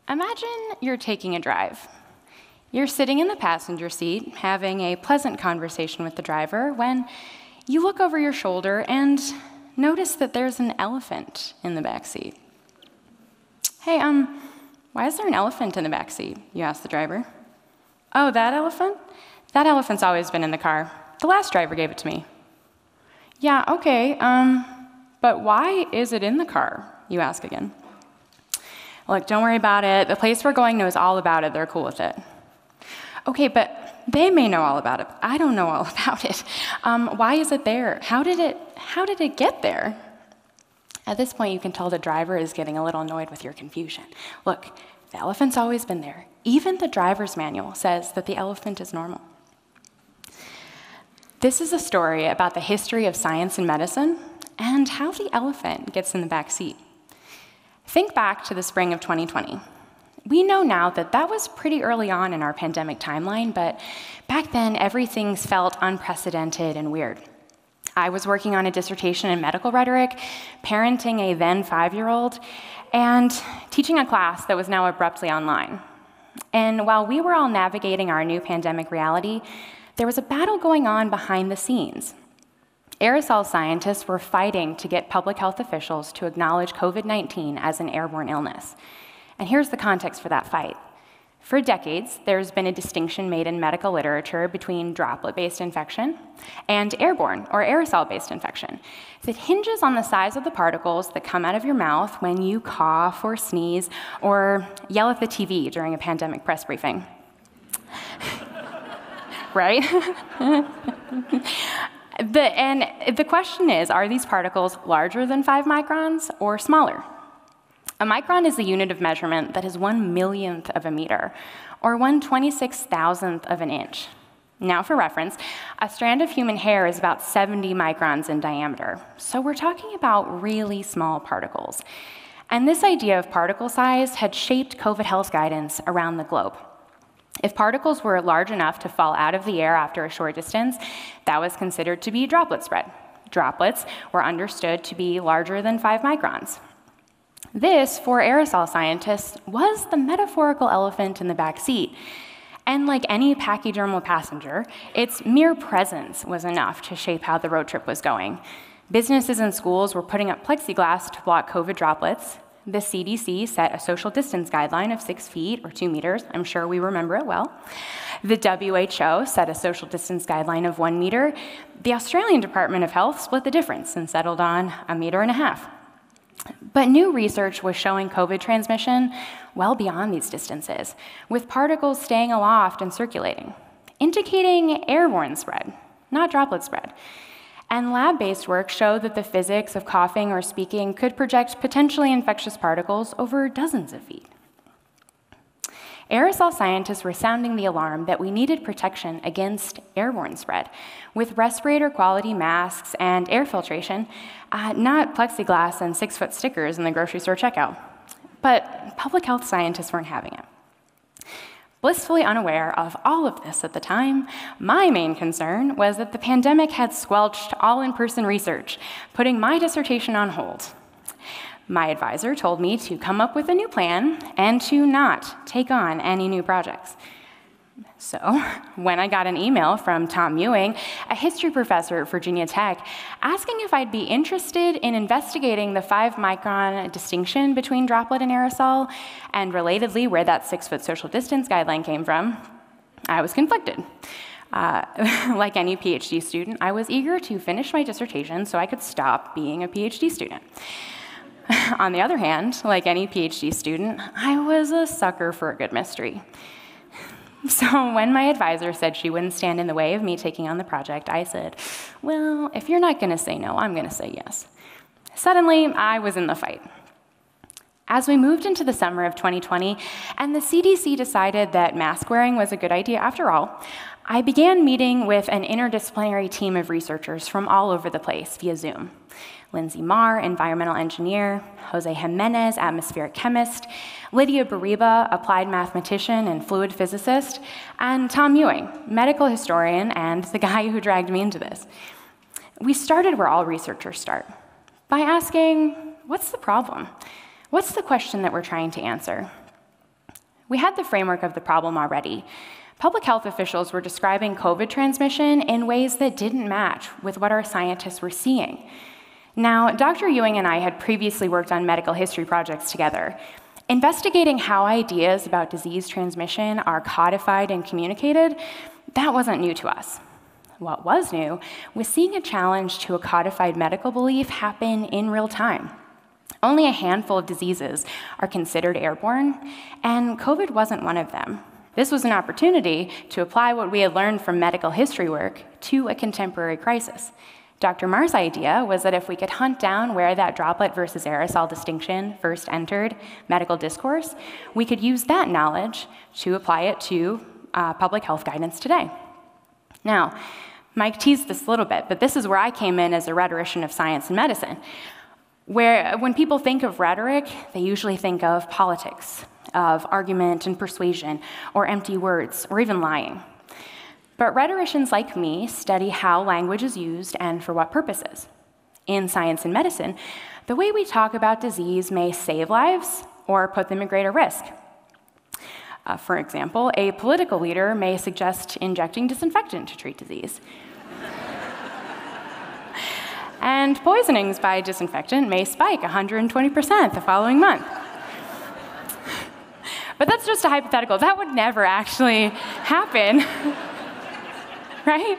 Imagine you're taking a drive. You're sitting in the passenger seat, having a pleasant conversation with the driver, when you look over your shoulder and notice that there's an elephant in the back seat. Hey, why is there an elephant in the back seat? You ask the driver. Oh, that elephant? That elephant's always been in the car. The last driver gave it to me. Yeah, okay, but why is it in the car? You ask again. Look, don't worry about it. The place we're going knows all about it. They're cool with it. Okay, but they may know all about it. I don't know all about it. Why is it there? How did it get there? At this point, you can tell the driver is getting a little annoyed with your confusion. Look, the elephant's always been there. Even the driver's manual says that the elephant is normal. This is a story about the history of science and medicine and how the elephant gets in the back seat. Think back to the spring of 2020. We know now that that was pretty early on in our pandemic timeline, but back then everything felt unprecedented and weird. I was working on a dissertation in medical rhetoric, parenting a then 5-year-old, and teaching a class that was now abruptly online. And while we were all navigating our new pandemic reality, there was a battle going on behind the scenes. Aerosol scientists were fighting to get public health officials to acknowledge COVID-19 as an airborne illness. And here's the context for that fight. For decades, there's been a distinction made in medical literature between droplet-based infection and airborne, or aerosol-based infection, that hinges on the size of the particles that come out of your mouth when you cough or sneeze or yell at the TV during a pandemic press briefing. Right? The question is, are these particles larger than 5 microns or smaller? A micron is a unit of measurement that is 1/1,000,000th of a meter, or 1/26,000th of an inch. Now, for reference, a strand of human hair is about 70 microns in diameter, so we're talking about really small particles. And this idea of particle size had shaped COVID health guidance around the globe. If particles were large enough to fall out of the air after a short distance, that was considered to be droplet spread. Droplets were understood to be larger than 5 microns. This, for aerosol scientists, was the metaphorical elephant in the back seat. And like any pachydermal passenger, its mere presence was enough to shape how the road trip was going. Businesses and schools were putting up plexiglass to block COVID droplets. The CDC set a social distance guideline of 6 feet or 2 meters. I'm sure we remember it well. The WHO set a social distance guideline of 1 meter. The Australian Department of Health split the difference and settled on 1.5 meters. But new research was showing COVID transmission well beyond these distances, with particles staying aloft and circulating, indicating airborne spread, not droplet spread. And lab-based work showed that the physics of coughing or speaking could project potentially infectious particles over dozens of feet. Aerosol scientists were sounding the alarm that we needed protection against airborne spread, with respirator-quality masks and air filtration, not plexiglass and 6-foot stickers in the grocery store checkout. But public health scientists weren't having it. Blissfully unaware of all of this at the time, my main concern was that the pandemic had squelched all in-person research, putting my dissertation on hold. My advisor told me to come up with a new plan and to not take on any new projects. So when I got an email from Tom Ewing, a history professor at Virginia Tech, asking if I'd be interested in investigating the 5-micron distinction between droplet and aerosol, and relatedly where that 6-foot social distance guideline came from, I was conflicted. Like any PhD student, I was eager to finish my dissertation so I could stop being a PhD student. On the other hand, like any PhD student, I was a sucker for a good mystery. So when my advisor said she wouldn't stand in the way of me taking on the project, I said, well, if you're not going to say no, I'm going to say yes. Suddenly, I was in the fight. As we moved into the summer of 2020, and the CDC decided that mask wearing was a good idea after all, I began meeting with an interdisciplinary team of researchers from all over the place via Zoom. Lindsay Marr, environmental engineer, Jose Jimenez, atmospheric chemist, Lydia Bariba, applied mathematician and fluid physicist, and Tom Ewing, medical historian and the guy who dragged me into this. We started where all researchers start, by asking, what's the problem? What's the question that we're trying to answer? We had the framework of the problem already. Public health officials were describing COVID transmission in ways that didn't match with what our scientists were seeing. Now, Dr. Ewing and I had previously worked on medical history projects together. Investigating how ideas about disease transmission are codified and communicated, that wasn't new to us. What was new was seeing a challenge to a codified medical belief happen in real time. Only a handful of diseases are considered airborne, and COVID wasn't one of them. This was an opportunity to apply what we had learned from medical history work to a contemporary crisis. Dr. Marr's idea was that if we could hunt down where that droplet versus aerosol distinction first entered medical discourse, we could use that knowledge to apply it to public health guidance today. Now, Mike teased this a little bit, but this is where I came in as a rhetorician of science and medicine, where when people think of rhetoric, they usually think of politics, of argument and persuasion, or empty words, or even lying. But rhetoricians like me study how language is used and for what purposes. In science and medicine, the way we talk about disease may save lives or put them at greater risk. For example, a political leader may suggest injecting disinfectant to treat disease. And poisonings by disinfectant may spike 120% the following month. But that's just a hypothetical. That would never actually happen, right?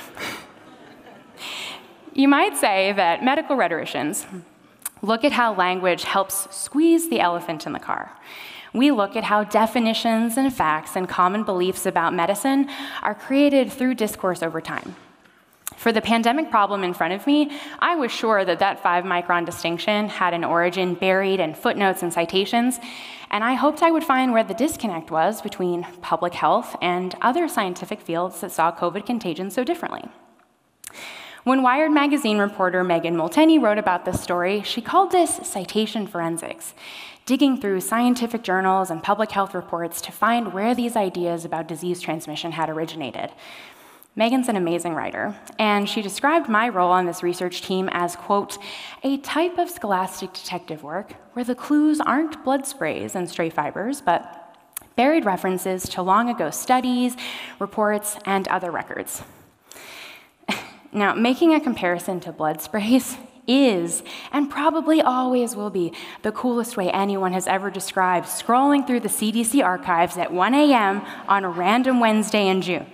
You might say that medical rhetoricians look at how language helps squeeze the elephant in the car. We look at how definitions and facts and common beliefs about medicine are created through discourse over time. For the pandemic problem in front of me, I was sure that that 5-micron distinction had an origin buried in footnotes and citations, and I hoped I would find where the disconnect was between public health and other scientific fields that saw COVID contagion so differently. When Wired magazine reporter Megan Molteni wrote about this story, she called this citation forensics, digging through scientific journals and public health reports to find where these ideas about disease transmission had originated. Megan's an amazing writer, and she described my role on this research team as, quote, a type of scholastic detective work where the clues aren't blood sprays and stray fibers, but buried references to long ago studies, reports, and other records. Now, making a comparison to blood sprays is, and probably always will be, the coolest way anyone has ever described scrolling through the CDC archives at 1 a.m. on a random Wednesday in June.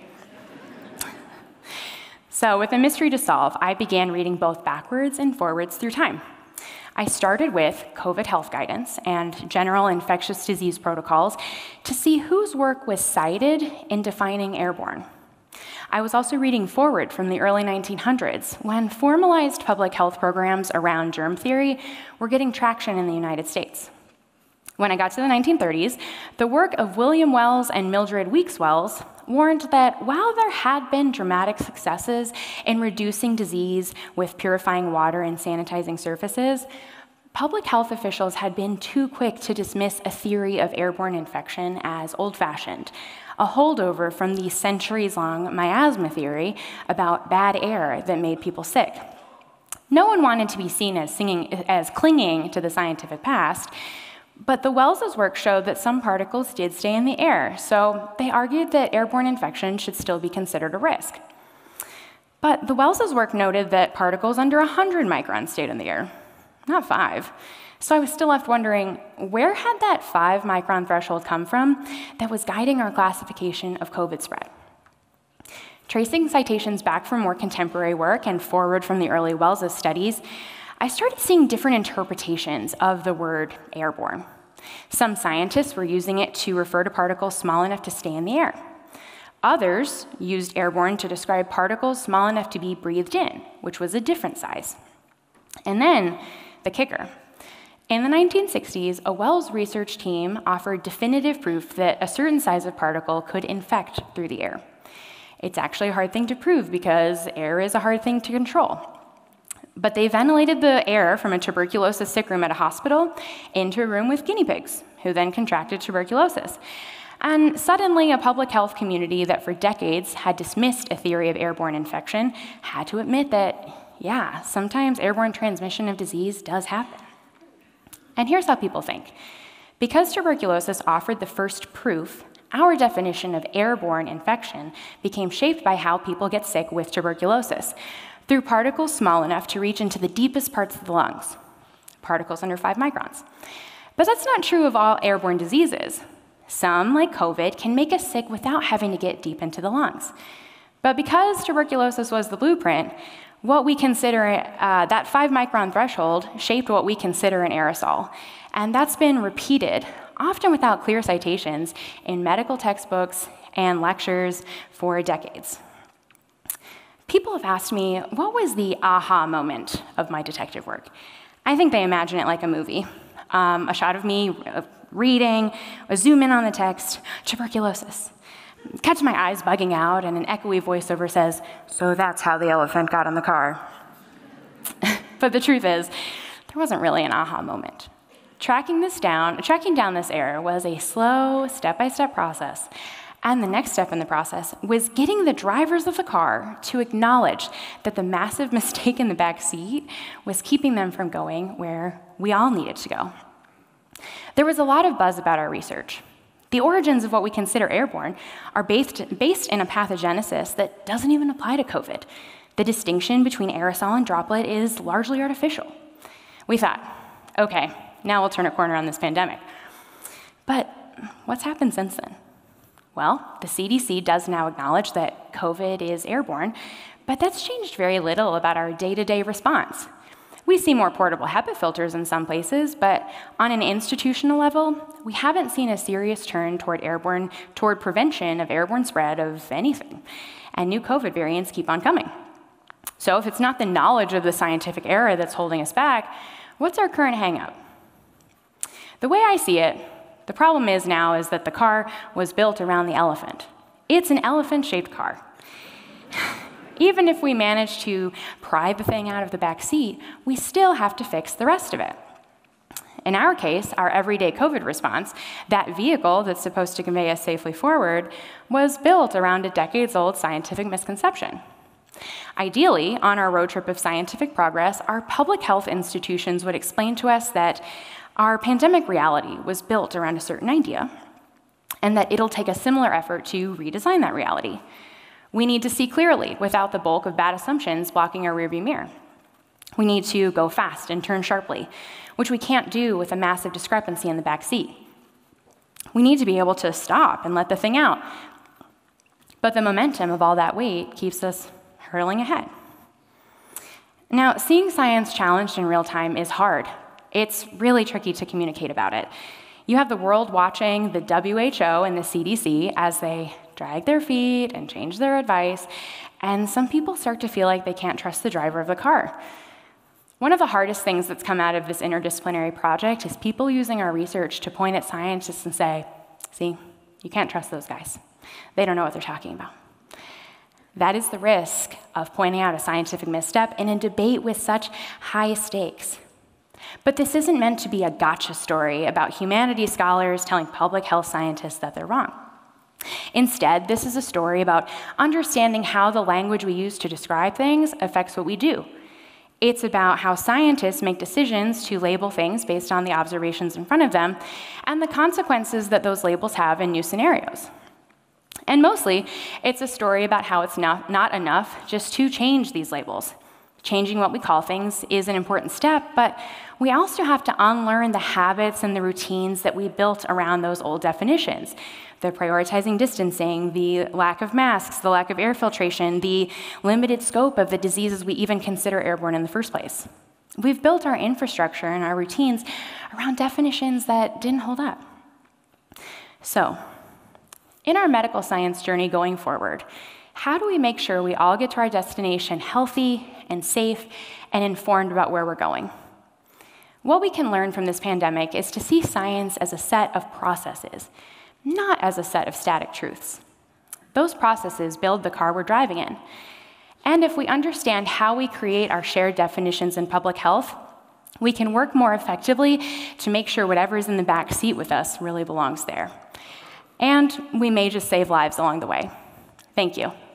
So with a mystery to solve, I began reading both backwards and forwards through time. I started with COVID health guidance and general infectious disease protocols to see whose work was cited in defining airborne. I was also reading forward from the early 1900s, when formalized public health programs around germ theory were getting traction in the United States. When I got to the 1930s, the work of William Wells and Mildred Weeks Wells warned that while there had been dramatic successes in reducing disease with purifying water and sanitizing surfaces, public health officials had been too quick to dismiss a theory of airborne infection as old-fashioned, a holdover from the centuries-long miasma theory about bad air that made people sick. No one wanted to be seen as clinging to the scientific past, but the Wells' work showed that some particles did stay in the air, so they argued that airborne infection should still be considered a risk. But the Wells' work noted that particles under 100 microns stayed in the air, not 5. So I was still left wondering, where had that 5-micron threshold come from that was guiding our classification of COVID spread? Tracing citations back from more contemporary work and forward from the early Wells' studies, I started seeing different interpretations of the word airborne. Some scientists were using it to refer to particles small enough to stay in the air. Others used airborne to describe particles small enough to be breathed in, which was a different size. And then, the kicker. In the 1960s, a Wells research team offered definitive proof that a certain size of particle could infect through the air. It's actually a hard thing to prove because air is a hard thing to control. But they ventilated the air from a tuberculosis sick room at a hospital into a room with guinea pigs, who then contracted tuberculosis. And suddenly, a public health community that for decades had dismissed a theory of airborne infection had to admit that, yeah, sometimes airborne transmission of disease does happen. And here's how people think. Because tuberculosis offered the first proof, our definition of airborne infection became shaped by how people get sick with tuberculosis, through particles small enough to reach into the deepest parts of the lungs, particles under 5 microns. But that's not true of all airborne diseases. Some, like COVID, can make us sick without having to get deep into the lungs. But because tuberculosis was the blueprint, what we consider, that 5 micron threshold shaped what we consider an aerosol. And that's been repeated, often without clear citations, in medical textbooks and lectures for decades. People have asked me, what was the aha moment of my detective work? I think they imagine it like a movie. A shot of me reading, a zoom in on the text, tuberculosis. Catch my eyes bugging out, and an echoey voiceover says, "So that's how the elephant got in the car." But the truth is, there wasn't really an aha moment. Tracking down this error was a slow, step-by-step process. And the next step in the process was getting the drivers of the car to acknowledge that the massive mistake in the back seat was keeping them from going where we all needed to go. There was a lot of buzz about our research. The origins of what we consider airborne are based in a pathogenesis that doesn't even apply to COVID. The distinction between aerosol and droplet is largely artificial. We thought, okay, now we'll turn a corner on this pandemic. But what's happened since then? Well, the CDC does now acknowledge that COVID is airborne, but that's changed very little about our day-to-day response. We see more portable HEPA filters in some places, but on an institutional level, we haven't seen a serious turn toward prevention of airborne spread of anything. And new COVID variants keep on coming. So if it's not the knowledge of the scientific error that's holding us back, what's our current hang-up? The way I see it, the problem is that the car was built around the elephant. It's an elephant-shaped car. Even if we manage to pry the thing out of the back seat, we still have to fix the rest of it. In our case, our everyday COVID response, that vehicle that's supposed to convey us safely forward, was built around a decades-old scientific misconception. Ideally, on our road trip of scientific progress, our public health institutions would explain to us that our pandemic reality was built around a certain idea, and that it'll take a similar effort to redesign that reality. We need to see clearly without the bulk of bad assumptions blocking our rearview mirror. We need to go fast and turn sharply, which we can't do with a massive discrepancy in the back seat. We need to be able to stop and let the thing out. But the momentum of all that weight keeps us hurtling ahead. Now, seeing science challenged in real time is hard. It's really tricky to communicate about it. You have the world watching the WHO and the CDC as they drag their feet and change their advice, and some people start to feel like they can't trust the driver of the car. One of the hardest things that's come out of this interdisciplinary project is people using our research to point at scientists and say, "See, you can't trust those guys. They don't know what they're talking about." That is the risk of pointing out a scientific misstep in a debate with such high stakes. But this isn't meant to be a gotcha story about humanities scholars telling public health scientists that they're wrong. Instead, this is a story about understanding how the language we use to describe things affects what we do. It's about how scientists make decisions to label things based on the observations in front of them and the consequences that those labels have in new scenarios. And mostly, it's a story about how it's not enough just to change these labels. Changing what we call things is an important step, but we also have to unlearn the habits and the routines that we built around those old definitions. The prioritizing distancing, the lack of masks, the lack of air filtration, the limited scope of the diseases we even consider airborne in the first place. We've built our infrastructure and our routines around definitions that didn't hold up. So, in our medical science journey going forward, how do we make sure we all get to our destination healthy and safe and informed about where we're going? What we can learn from this pandemic is to see science as a set of processes, not as a set of static truths. Those processes build the car we're driving in. And if we understand how we create our shared definitions in public health, we can work more effectively to make sure whatever's in the back seat with us really belongs there. And we may just save lives along the way. Thank you.